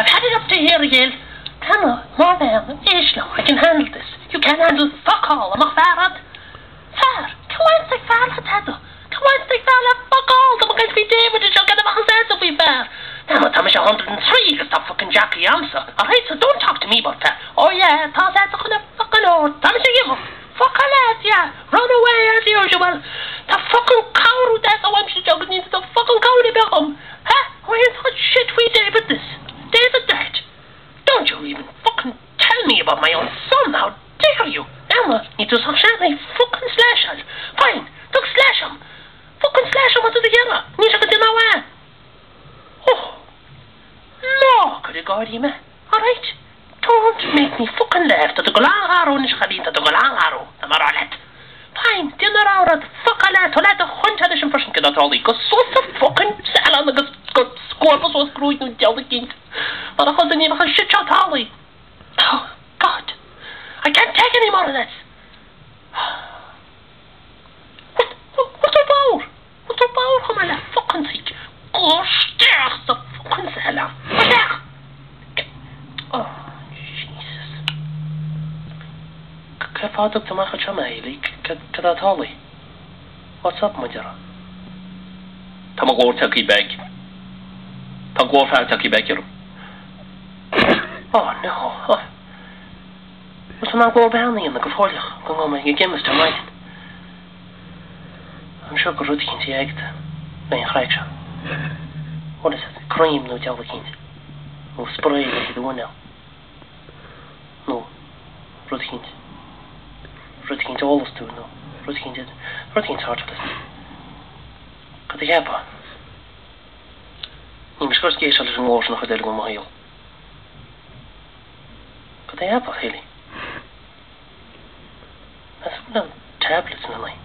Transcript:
I've had it up to here again. Come on, more than Ishlo, I can handle this. You can't handle fuck all, I'm a farad. Far, come on, say far, Tado. Come on, say far, fuck all. I'm going to be David and you'll get a man says to be fair. Now, Thomas, 103, you can stop fucking Jackie answer. Alright, so don't talk to me about that. Oh yeah, Thomas, that's gonna fucking old. Thomas, you give up. Fuck all that, yeah. Run away as usual. The fucking cow, that's how I'm joking. Needs the fucking cow to become. Huh? Why is that shit we David this? David that? Don't you even fucking tell me about my own son, how dare you? Emma, you do some shit like fucking slash him. Fine, look, slash him. Fucking slash him onto the yellow. You should get in my way. Oh. No, could you go to him? Alright? Don't make me fucking laugh. To the golang haro, nish khabin, to the golang haro. The maralet. Fine, dinner hour, fuck all that. To let the hunter the person get out all the go so the fucking salon, the go score was screwed and tell the king. But I wasn't even a shit shot, Holly. Oh, God. I can't take any more of this. What's the bowl? What's the bowl? Come on, that fucking thing. Oh, stairs, the fucking salon. What's that? Oh, Jesus. كيف عادك تماخذ شمالي كذا طالي. What's up, مجرى? تمغور تاكي باك. تمغور تاكي باكيرو. Oh no. What's the man go behind me in the Gafolia? Go on, you give Mr. Martin. I'm sure good routine to act. Then fraction. What is it? Cream, no jelly kins. No spray, like the one now. No. Routines. Routines always do, no. Routines hard to listen. Could they have one? You must first get a little more than a little more. Could they have a Haley? That's one of tablets in the night.